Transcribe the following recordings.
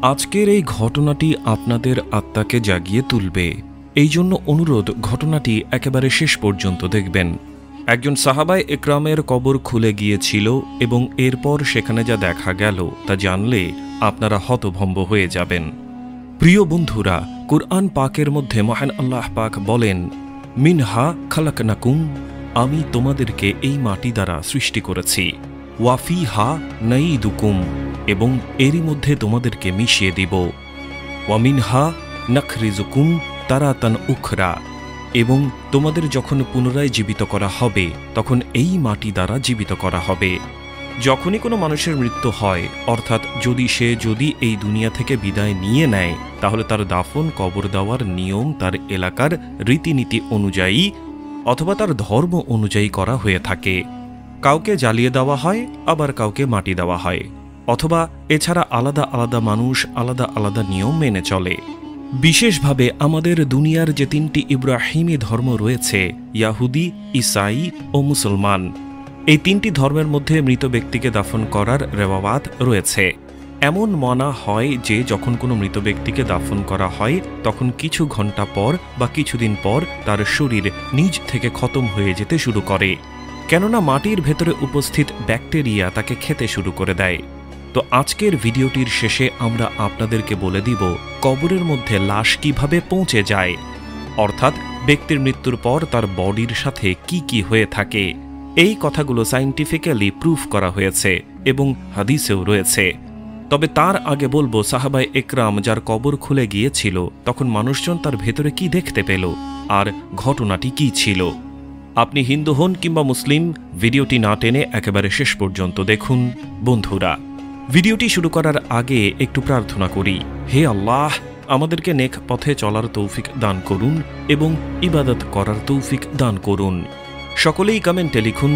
আজকের এই ঘটনাটি আপনাদের আত্মাকে জাগিয়ে তুলবে। এই জন্য অনুরোধ, ঘটনাটি একেবারে শেষ পর্যন্ত দেখবেন। একজন সাহাবায়ে একরামের কবর খুলে গিয়েছিল এবং এরপর সেখানে যা দেখা গেল তা জানলে আপনারা হতভম্ব হয়ে যাবেন। প্রিয় বন্ধুরা, কুরআন পাকের মধ্যে মহান আল্লাহ পাক বলেন, মিনহা খালাকনাকুম, আমি তোমাদেরকে এই মাটি দ্বারা সৃষ্টি করেছি, ওয়াফিহা নাঈদুকুম, এবং এরই মধ্যে তোমাদেরকে মিশিয়ে দিব, ওয়ামিনহা নাখরিজুকুম তারাতান উখরা, এবং তোমাদের যখন পুনরায় জীবিত করা হবে তখন এই মাটি দ্বারা জীবিত করা হবে। যখনই কোনো মানুষের মৃত্যু হয়, অর্থাৎ যদি এই দুনিয়া থেকে বিদায় নিয়ে নেয়, তাহলে তার দাফন কবর দেওয়ার নিয়ম তার এলাকার রীতিনীতি অনুযায়ী অথবা তার ধর্ম অনুযায়ী করা হয়ে থাকে। কাউকে জ্বালিয়ে দেওয়া হয়, আবার কাউকে মাটি দেওয়া হয়, অথবা এছাড়া আলাদা আলাদা মানুষ আলাদা আলাদা নিয়ম মেনে চলে। বিশেষভাবে আমাদের দুনিয়ার যে তিনটি ইব্রাহিমী ধর্ম রয়েছে, ইয়াহুদি, ঈসাই ও মুসলমান, এই তিনটি ধর্মের মধ্যে মৃত ব্যক্তিকে দাফন করার রেওয়াজ রয়েছে। এমন মানা হয় যে যখন কোনো মৃত ব্যক্তিকে দাফন করা হয় তখন কিছু ঘন্টা পর বা কিছুদিন পর তার শরীর নিজ থেকে খতম হয়ে যেতে শুরু করে, কেননা মাটির ভেতরে উপস্থিত ব্যাকটেরিয়া তাকে খেতে শুরু করে দেয়। তো আজকের ভিডিওটির শেষে আমরা আপনাদেরকে বলে দিব কবরের মধ্যে লাশ কিভাবে পৌঁছে যায়, অর্থাৎ ব্যক্তির মৃত্যুর পর তার বডির সাথে কি কি হয়ে থাকে। এই কথাগুলো সায়েন্টিফিক্যালি প্রুফ করা হয়েছে এবং হাদিসেও রয়েছে। তবে তার আগে বলবো, সাহাবায়ে একরাম যার কবর খুলে গিয়েছিল তখন মানুষজন তার ভেতরে কি দেখতে পেল আর ঘটনাটি কি ছিল। আপনি হিন্দু হন কিংবা মুসলিম, ভিডিওটি না টেনে একেবারে শেষ পর্যন্ত দেখুন। বন্ধুরা, ভিডিওটি শুরু করার আগে একটু প্রার্থনা করি, হে আল্লাহ, আমাদেরকে নেক পথে চলার তৌফিক দান করুন এবং ইবাদত করার তৌফিক দান করুন। সকলেই কমেন্টে লিখুন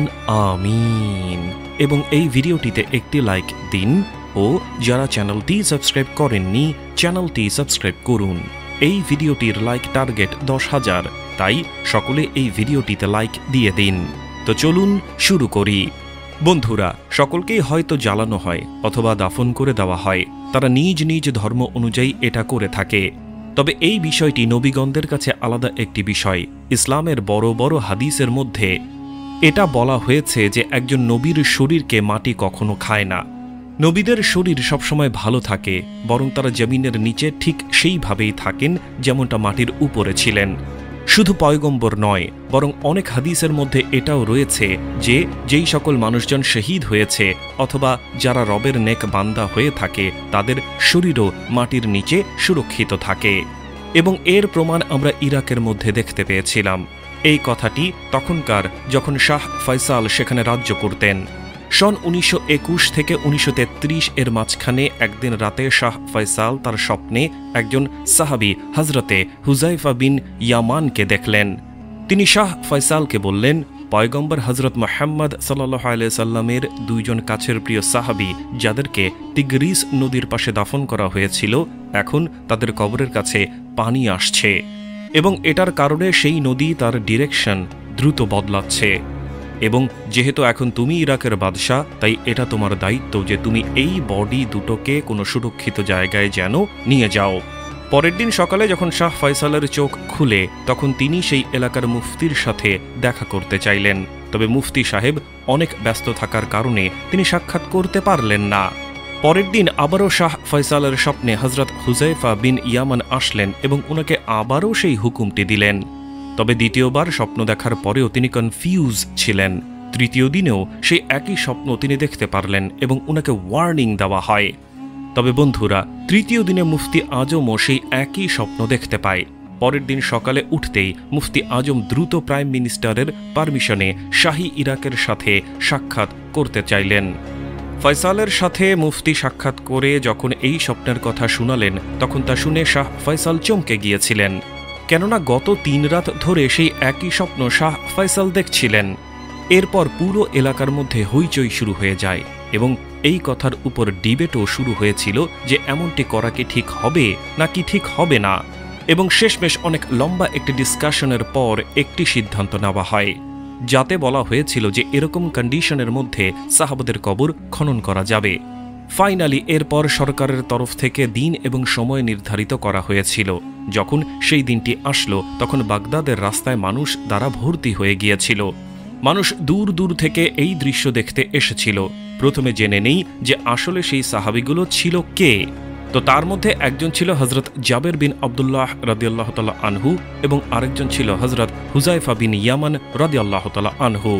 আমিন, এবং এই ভিডিওটিতে একটি লাইক দিন, ও যারা চ্যানেলটি সাবস্ক্রাইব করেননি চ্যানেলটি সাবস্ক্রাইব করুন। এই ভিডিওটির লাইক টার্গেট 10,000, তাই সকলে এই ভিডিওটিতে লাইক দিয়ে দিন। তো চলুন শুরু করি। বন্ধুরা, সকলকেই হয়তো জ্বালানো হয় অথবা দাফন করে দেওয়া হয়, তারা নিজ নিজ ধর্ম অনুযায়ী এটা করে থাকে। তবে এই বিষয়টি নবীগণদের কাছে আলাদা একটি বিষয়। ইসলামের বড় বড় হাদিসের মধ্যে এটা বলা হয়েছে যে একজন নবীর শরীরকে মাটি কখনো খায় না। নবীদের শরীর সবসময় ভালো থাকে, বরং তারা জমিনের নিচে ঠিক সেইভাবেই থাকেন যেমনটা মাটির উপরে ছিলেন। শুধু পয়গম্বর নয়, বরং অনেক হাদিসের মধ্যে এটাও রয়েছে যে যেই সকল মানুষজন শহীদ হয়েছে অথবা যারা রবের নেক বান্দা হয়ে থাকে তাদের শরীরও মাটির নিচে সুরক্ষিত থাকে। এবং এর প্রমাণ আমরা ইরাকের মধ্যে দেখতে পেয়েছিলাম। এই কথাটি তখনকার যখন শাহ ফয়সাল সেখানে রাজ্য করতেন। সন 1921 থেকে 1933 এর মাঝখানে একদিন রাতে শাহ ফয়সাল তার স্বপ্নে একজন সাহাবী হজরতে হুজাইফা বিন ইয়ামানকে দেখলেন। তিনি শাহ ফয়সালকে বললেন, পয়গম্বর হজরত মুহাম্মদ সাল্লাল্লাহু আলাইহি সাল্লামের দুইজন কাছের প্রিয় সাহাবী যাদেরকে তিগ্রিস নদীর পাশে দাফন করা হয়েছিল, এখন তাদের কবরের কাছে পানি আসছে এবং এটার কারণে সেই নদী তার ডিরেকশন দ্রুত বদলাচ্ছে। এবং যেহেতু এখন তুমি ইরাকের বাদশাহ, তাই এটা তোমার দায়িত্ব যে তুমি এই বডি দুটোকে কোনো সুরক্ষিত জায়গায় যেন নিয়ে যাও। পরের দিন সকালে যখন শাহ ফয়সালের চোখ খুলে, তখন তিনি সেই এলাকার মুফতির সাথে দেখা করতে চাইলেন। তবে মুফতি সাহেব অনেক ব্যস্ত থাকার কারণে তিনি সাক্ষাৎ করতে পারলেন না। পরের দিন আবারও শাহ ফয়সালের স্বপ্নে হজরত হুজাইফা বিন ইয়ামান আসলেন এবং ওনাকে আবারও সেই হুকুমটি দিলেন। তবে দ্বিতীয়বার স্বপ্ন দেখার পরেও তিনি কনফিউজ ছিলেন। তৃতীয় দিনেও সেই একই স্বপ্ন তিনি দেখতে পারলেন এবং ওনাকে ওয়ার্নিং দেওয়া হয়। তবে বন্ধুরা, তৃতীয় দিনে মুফতি আজমও সেই একই স্বপ্ন দেখতে পায়। পরের দিন সকালে উঠতেই মুফতি আজম দ্রুত প্রাইম মিনিস্টারের পারমিশনে শাহী ইরাকের সাথে সাক্ষাৎ করতে চাইলেন। ফয়সালের সাথে মুফতি সাক্ষাৎ করে যখন এই স্বপ্নের কথা শুনালেন, তখন তা শুনে শাহ ফয়সাল চমকে গিয়েছিলেন, কেননা গত 3 রাত ধরে সেই একই স্বপ্ন শাহ ফয়সাল দেখছিলেন। এরপর পুরো এলাকার মধ্যে হইচই শুরু হয়ে যায় এবং এই কথার উপর ডিবেটও শুরু হয়েছিল যে এমনটি করা কি ঠিক হবে নাকি ঠিক হবে না। এবং শেষমেশ অনেক লম্বা একটি ডিসকাশনের পর একটি সিদ্ধান্ত নেওয়া হয়, যাতে বলা হয়েছিল যে এরকম কন্ডিশনের মধ্যে সাহাবাদের কবর খনন করা যাবে। ফাইনালি এরপর সরকারের তরফ থেকে দিন এবং সময় নির্ধারিত করা হয়েছিল। যখন সেই দিনটি আসলো তখন বাগদাদের রাস্তায় মানুষ দ্বারা ভর্তি হয়ে গিয়েছিল। মানুষ দূর দূর থেকে এই দৃশ্য দেখতে এসেছিল। প্রথমে জেনে নেই যে আসলে সেই সাহাবিগুলো ছিল কে। তো তার মধ্যে একজন ছিল হজরত জাবের বিন আবদুল্লাহ রাদিয়াল্লাহু তাআলা আনহু এবং আরেকজন ছিল হজরত হুজাইফা বিন ইয়ামান রাদিয়াল্লাহু তাআলা আনহু।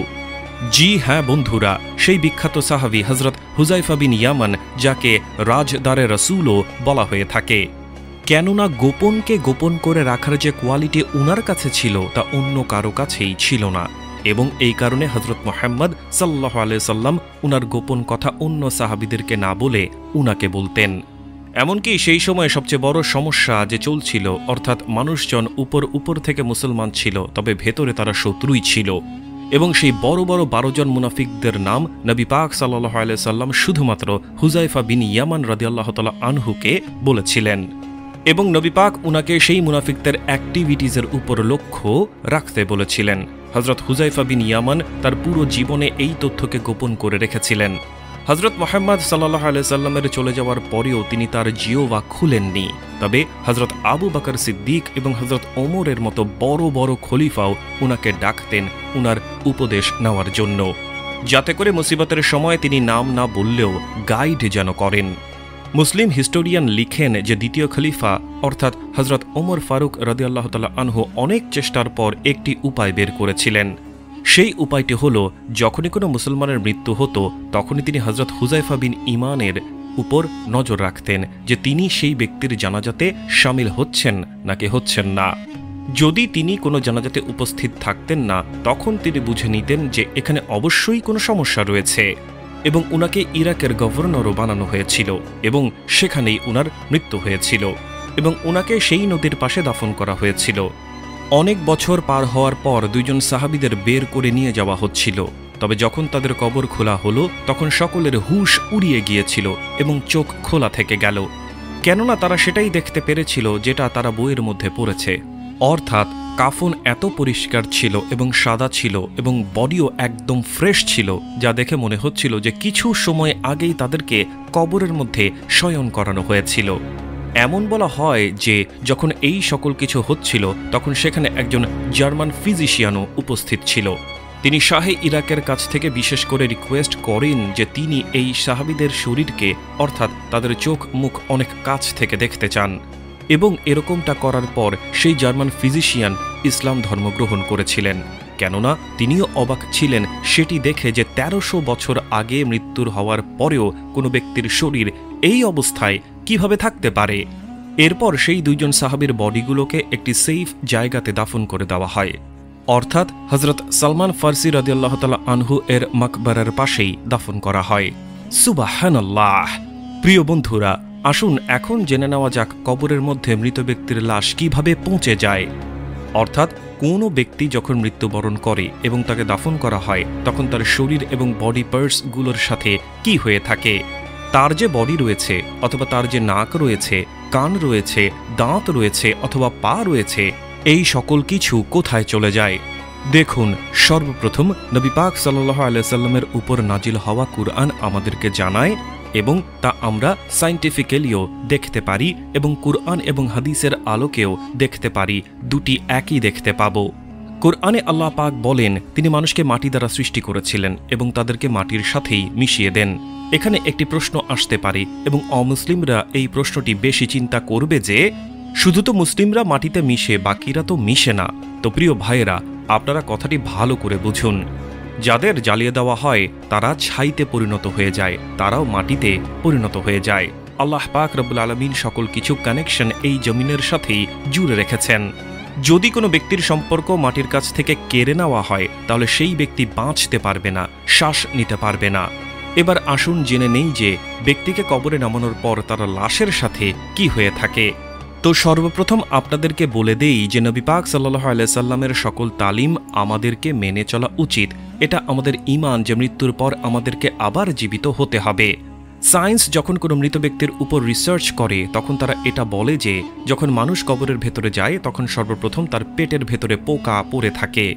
জি হ্যাঁ বন্ধুরা, সেই বিখ্যাত সাহাবী হজরত হুজাইফা বিন ইয়ামান, যাকে রাজদারে রসুলও বলা হয়ে থাকে। কেননা গোপনকে গোপন করে রাখার যে কোয়ালিটি উনার কাছে ছিল তা অন্য কারো কাছেই ছিল না, এবং এই কারণে হজরত মুহাম্মদ সাল্লাল্লাহু আলাইহি সাল্লাম উনার গোপন কথা অন্য সাহাবীদেরকে না বলে উনাকে বলতেন। এমনকি সেই সময় সবচেয়ে বড় সমস্যা যে চলছিল, অর্থাৎ মানুষজন উপর থেকে মুসলমান ছিল তবে ভেতরে তারা শত্রুই ছিল, এবং সেই বড় বড় 12 জন মুনাফিকদের নাম নবী পাক সাল্লাল্লাহু আলাইহি সাল্লাম শুধুমাত্র হুজাইফা বিন ইয়ামান রাদিয়াল্লাহু তাআলা আনহুকে বলেছিলেন, এবং নবী পাক উনাকে সেই মুনাফিকদের অ্যাক্টিভিটিজের উপর লক্ষ্য রাখতে বলেছিলেন। হজরত হুজাইফা বিন ইয়ামান তার পুরো জীবনে এই তথ্যকে গোপন করে রেখেছিলেন। হজরত মুহাম্মদ সাল্লাল্লাহু আলাইহি সাল্লামের চলে যাওয়ার পরেও তিনি তার জিহ্বা খুলেননি। তবে হজরত আবু বকর সিদ্দিক এবং হজরত ওমরের মতো বড় বড় খলিফাও উনাকে ডাকতেন উনার উপদেশ নেওয়ার জন্য, যাতে করে মুসিবতের সময় তিনি নাম না বললেও গাইড যেন করেন। মুসলিম হিস্টোরিয়ান লিখেন যে দ্বিতীয় খলিফা অর্থাৎ হজরত ওমর ফারুক রাদিয়াল্লাহু তাআলা আনহু অনেক চেষ্টার পর একটি উপায় বের করেছিলেন। সেই উপায়টি হল, যখনই কোনো মুসলমানের মৃত্যু হতো তখনই তিনি হজরত হুজাইফা বিন ইমানের উপর নজর রাখতেন যে তিনি সেই ব্যক্তির জানাজাতে শামিল হচ্ছেন নাকি হচ্ছেন না। যদি তিনি কোনো জানাজাতে উপস্থিত থাকতেন না তখন তিনি বুঝে নিতেন যে এখানে অবশ্যই কোনো সমস্যা রয়েছে, এবং উনাকে ইরাকের গভর্নরও বানানো হয়েছিল এবং সেখানেই উনার মৃত্যু হয়েছিল, এবং উনাকে সেই নদীর পাশে দাফন করা হয়েছিল। অনেক বছর পার হওয়ার পর দুইজন সাহাবীদের বের করে নিয়ে যাওয়া হচ্ছিল, তবে যখন তাদের কবর খোলা হলো তখন সকলের হুঁশ উড়িয়ে গিয়েছিল এবং চোখ খোলা থেকে গেল, কেননা তারা সেটাই দেখতে পেরেছিল যেটা তারা বইয়ের মধ্যে পড়েছে, অর্থাৎ কাফন এত পরিষ্কার ছিল এবং সাদা ছিল এবং বডিও একদম ফ্রেশ ছিল, যা দেখে মনে হচ্ছিল যে কিছু সময় আগেই তাদেরকে কবরের মধ্যে শয়ন করানো হয়েছিল। এমন বলা হয় যে যখন এই সকল কিছু হচ্ছিল তখন সেখানে একজন জার্মান ফিজিশিয়ানও উপস্থিত ছিল। তিনি শাহে ইরাকের কাছ থেকে বিশেষ করে রিকোয়েস্ট করেন যে তিনি এই সাহাবীদের শরীরকে অর্থাৎ তাদের চোখ মুখ অনেক কাছ থেকে দেখতে চান, এবং এরকমটা করার পর সেই জার্মান ফিজিশিয়ান ইসলাম ধর্ম গ্রহণ করেছিলেন, কেননা তিনিও অবাক ছিলেন সেটি দেখে যে 1300 বছর আগে মৃত্যুর হওয়ার পরেও কোনো ব্যক্তির শরীর এই অবস্থায় কিভাবে থাকতে পারে। এরপর সেই দুইজন সাহাবীর বডিগুলোকে একটি সেফ জায়গাতে দাফন করে দেওয়া হয়, অর্থাৎ হজরত সালমান ফার্সি রাদিয়াল্লাহু তাআলা আনহু এর মাকবারার পাশেই দাফন করা হয়। সুবহানাল্লাহ। প্রিয় বন্ধুরা, আসুন এখন জেনে নেওয়া যাক কবরের মধ্যে মৃত ব্যক্তির লাশ কিভাবে পৌঁছে যায়। অর্থাৎ কোনো ব্যক্তি যখন মৃত্যুবরণ করে এবং তাকে দাফন করা হয় তখন তার শরীর এবং বডি পার্টসগুলোর সাথে কি হয়ে থাকে। তার যে বডি রয়েছে অথবা তার যে নাক রয়েছে, কান রয়েছে, দাঁত রয়েছে অথবা পা রয়েছে, এই সকল কিছু কোথায় চলে যায়। দেখুন, সর্বপ্রথম নবী পাক সাল্লাল্লাহু আলাইহি সাল্লামের উপর নাজিল হওয়া কুরআন আমাদেরকে জানায়, এবং তা আমরা সায়েন্টিফিক্যালিও দেখতে পারি এবং কুরআন এবং হাদিসের আলোকেও দেখতে পারি, দুটি একই দেখতে পাব। কুরআনে আল্লাহ পাক বলেন তিনি মানুষকে মাটি দ্বারা সৃষ্টি করেছিলেন এবং তাদেরকে মাটির সাথেই মিশিয়ে দেন। এখানে একটি প্রশ্ন আসতে পারে এবং অমুসলিমরা এই প্রশ্নটি বেশি চিন্তা করবে যে শুধু তো মুসলিমরা মাটিতে মিশে, বাকিরা তো মিশে না। তো প্রিয় ভাইয়েরা, আপনারা কথাটি ভালো করে বুঝুন। যাদের জ্বালিয়ে দেওয়া হয় তারা ছাইতে পরিণত হয়ে যায়, তারাও মাটিতে পরিণত হয়ে যায়। আল্লাহ পাক রব্বুল আলামিন সকল কিছু কানেকশন এই জমিনের সাথেই জুড়ে রেখেছেন। যদি কোনো ব্যক্তির সম্পর্ক মাটির কাছ থেকে কেড়ে নেওয়া হয় তাহলে সেই ব্যক্তি বাঁচতে পারবে না, শ্বাস নিতে পারবে না। এবার আসুন জেনে নেই যে ব্যক্তিকে কবরে নামানোর পর তার লাশের সাথে কি হয়ে থাকে। তো সর্বপ্রথম আপনাদেরকে বলে দেই যে নবী পাক সাল্লাল্লাহু আলাইহি সাল্লামের সকল তালিম আমাদেরকে মেনে চলা উচিত। এটা আমাদের ঈমান যে মৃত্যুর পর আমাদেরকে আবার জীবিত হতে হবে। সায়েন্স যখন কোনো মৃত ব্যক্তির উপর রিসার্চ করে তখন তারা এটা বলে যে যখন মানুষ কবরের ভেতরে যায় তখন সর্বপ্রথম তার পেটের ভেতরে পোকা পড়ে থাকে,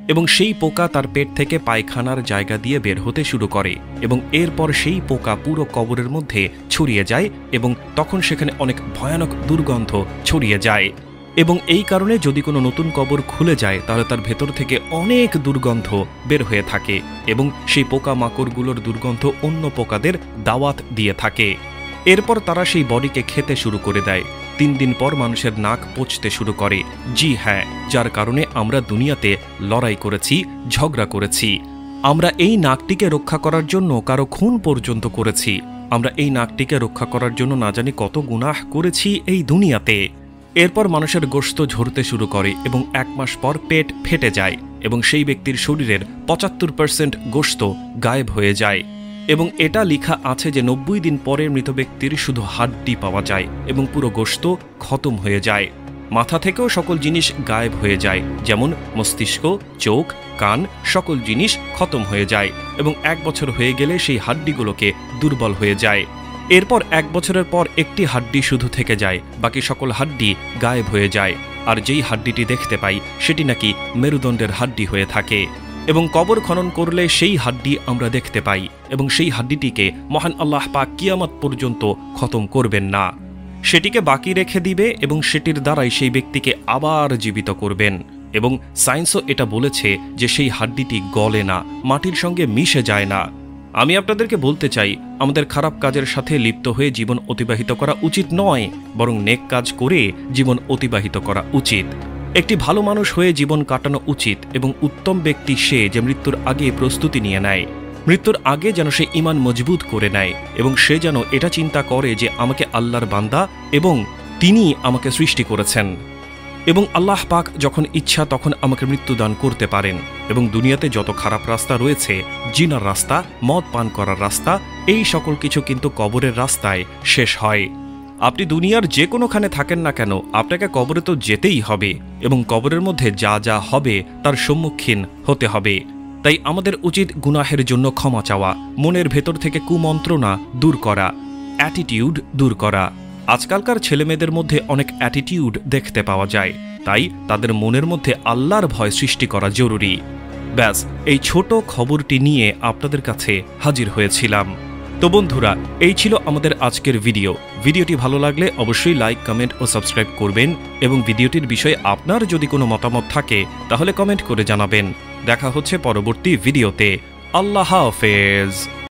এবং সেই পোকা তার পেট থেকে পায়খানার জায়গা দিয়ে বের হতে শুরু করে এবং এরপর সেই পোকা পুরো কবরের মধ্যে ছড়িয়ে যায় এবং তখন সেখানে অনেক ভয়ানক দুর্গন্ধ ছড়িয়ে যায় এবং এই কারণে যদি কোনো নতুন কবর খুলে যায় তাহলে তার ভেতর থেকে অনেক দুর্গন্ধ বের হয়ে থাকে এবং সেই পোকা মাকড়গুলোর দুর্গন্ধ অন্য পোকাদের দাওয়াত দিয়ে থাকে। এরপর তারা সেই বডিকে খেতে শুরু করে দেয়। 3 দিন পর মানুষের নাক পচতে শুরু করে। জি হ্যাঁ, যার কারণে আমরা দুনিয়াতে লড়াই করেছি, ঝগড়া করেছি। আমরা এই নাকটিকে রক্ষা করার জন্য কারো খুন পর্যন্ত করেছি। আমরা এই নাকটিকে রক্ষা করার জন্য না জানি কত গুনাহ করেছি এই দুনিয়াতে। এরপর মানুষের গোশত ঝরতে শুরু করে এবং 1 মাস পর পেট ফেটে যায় এবং সেই ব্যক্তির শরীরের 75% গোশত গায়েব হয়ে যায় এবং এটা লেখা আছে যে 90 দিন পরে মৃত ব্যক্তির শুধু হাড্ডি পাওয়া যায় এবং পুরো গোশত খতম হয়ে যায়। মাথা থেকেও সকল জিনিস গায়েব হয়ে যায়, যেমন মস্তিষ্ক, চোখ, কান, সকল জিনিস খতম হয়ে যায় এবং 1 বছর হয়ে গেলে সেই হাড্ডিগুলোকে দুর্বল হয়ে যায়। এরপর 1 বছরের পর একটি হাড্ডি শুধু থেকে যায়, বাকি সকল হাড্ডি গায়েব হয়ে যায়। আর যেই হাড্ডিটি দেখতে পাই সেটি নাকি মেরুদণ্ডের হাড্ডি হয়ে থাকে এবং কবর খনন করলে সেই হাড্ডি আমরা দেখতে পাই এবং সেই হাড্ডিটিকে মহান আল্লাহ পাক কিয়ামত পর্যন্ত খতম করবেন না, সেটিকে বাকি রেখে দিবে এবং সেটির দ্বারাই সেই ব্যক্তিকে আবার জীবিত করবেন। এবং সায়েন্সও এটা বলেছে যে সেই হাড্ডিটি গলে না, মাটির সঙ্গে মিশে যায় না। আমি আপনাদেরকে বলতে চাই, আমাদের খারাপ কাজের সাথে লিপ্ত হয়ে জীবন অতিবাহিত করা উচিত নয়, বরং নেক কাজ করে জীবন অতিবাহিত করা উচিত। একটি ভালো মানুষ হয়ে জীবন কাটানো উচিত এবং উত্তম ব্যক্তি সে যে মৃত্যুর আগে প্রস্তুতি নিয়ে নেয়। মৃত্যুর আগে যেন সে ঈমান মজবুত করে নেয় এবং সে যেন এটা চিন্তা করে যে আমাকে আল্লাহর বান্দা এবং তিনি আমাকে সৃষ্টি করেছেন এবং আল্লাহ পাক যখন ইচ্ছা তখন আমাকে মৃত্যুদান করতে পারেন। এবং দুনিয়াতে যত খারাপ রাস্তা রয়েছে, জিনার রাস্তা, মদ পান করার রাস্তা, এই সকল কিছু কিন্তু কবরের রাস্তায় শেষ হয়। আপনি দুনিয়ার যে কোনোখানে থাকেন না কেন, আপনাকে কবরে তো যেতেই হবে এবং কবরের মধ্যে যা যা হবে তার সম্মুখীন হতে হবে। তাই আমাদের উচিত গুনাহের জন্য ক্ষমা চাওয়া, মনের ভেতর থেকে কুমন্ত্রণা দূর করা, অ্যাটিটিউড দূর করা। আজকালকার ছেলেমেয়েদের মধ্যে অনেক অ্যাটিটিউড দেখতে পাওয়া যায়, তাই তাদের মনের মধ্যে আল্লাহর ভয় সৃষ্টি করা জরুরি। ব্যাস, এই ছোট খবরটি নিয়ে আপনাদের কাছে হাজির হয়েছিলাম। তো বন্ধুরা, এই ছিল আমাদের আজকের ভিডিওটি ভালো লাগলে অবশ্যই লাইক, কমেন্ট ও সাবস্ক্রাইব করবেন এবং ভিডিওটির বিষয়ে আপনার যদি কোনো মতামত থাকে তাহলে কমেন্ট করে জানাবেন। দেখা হচ্ছে পরবর্তী ভিডিওতে। আল্লাহ হাফেজ।